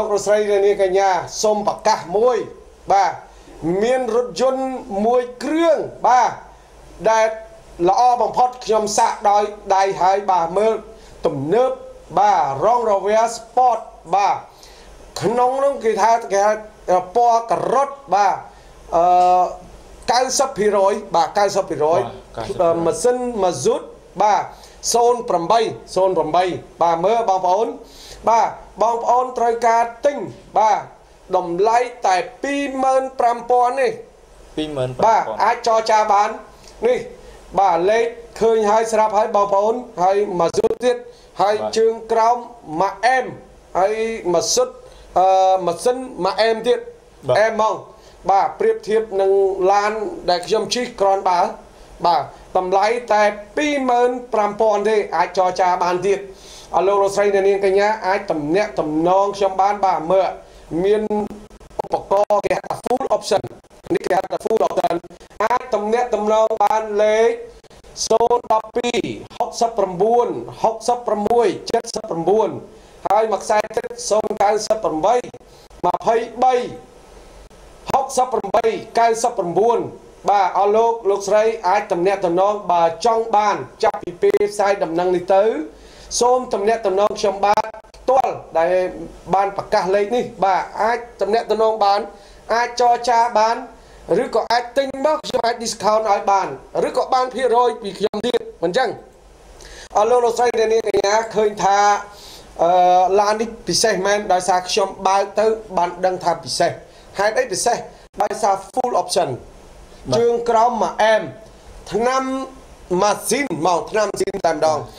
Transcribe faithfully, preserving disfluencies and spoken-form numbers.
លោករស្រីនេះកញ្ញាសូមប្រកាសមួយបាទមានរថយន្តមួយគ្រឿងបាទដែលល្អបំផុតខ្ញុំសាកដោយដៃហើយបាទមើលទំនើបបាទរងរវាស្ពតបាទក្នុងនោះគេថាគេថាពណ៌ការ៉ុតបាទអឺ九十%បាទ九十%ម៉ាស៊ីនម៉ាស៊ូតបាទศูนย์แปด ศูนย์แปดបាទមើលបងប្អូនបាទបងប្អូនត្រូវការទិញបាទតម្លៃតែពីរម៉ឺនប្រាំពាន់នេះពីរម៉ឺនបាទអាចចរចាបាននេះបាទលេខឃើញហើយស្រាប់ហើយបងប្អូនហើយម៉ាស៊ូតទៀតហើយជើងក្រោមម៉ាអែមហើយម៉ាស៊ូតអឺម៉ាស៊ីនម៉ាអែមទៀតអែមហ្មងបាទប្រៀបធៀបនឹងឡានដែលខ្ញុំជិះក្រនបើបាទតម្លៃតែពីរម៉ឺនប្រាំពាន់ទេអាចចរចាបានទៀតអរលោកលោកស្រីនាងកញ្ញាអាចតំណាក់តំណងខ្ញុំបានបាទមើលមានឧបករណ៍គេហៅថា full option នេះគេហៅថា full option អាចតំណាក់តំណងបានលេខศูนย์ หนึ่ง สอง หก สิบ เก้า หก สิบ หก เจ็ด สิบ เก้าហើយមួយខ្សែទៀតศูนย์ เก้า แปด ยี่สิบ สาม หก สิบ แปด เก้า สิบ เก้าបាទអរលោកលោកស្រីអាចតំណាក់តំណងបើចង់បានចាប់ពីពេលផ្សាយដំណឹងនេះទៅសូមតំណាក់តំណងខ្ញុំបានផ្ទាល់ដែលបានប្រកាសលេខនេះបាទអាចតំណាក់តំណងបានអាចចរចាបានឬក៏អាចទិញមកខ្ញុំអាច discount ឲ្យបានឬក៏បានភាគរយពីខ្ញុំទៀតមិនអញ្ចឹងអរលោកលោកស្រីនាងកញ្ញាឃើញថាអឺឡាននេះពិសេសមែនដោយសារខ្ញុំបើកទៅបានដឹងថាពិសេសហេតុអីពិសេសដោយសារ full optionជើងក្រោមមកអែមថ្នាំម៉ាស៊ីនមកថ្នាំម៉ាស៊ីនតែម្ដង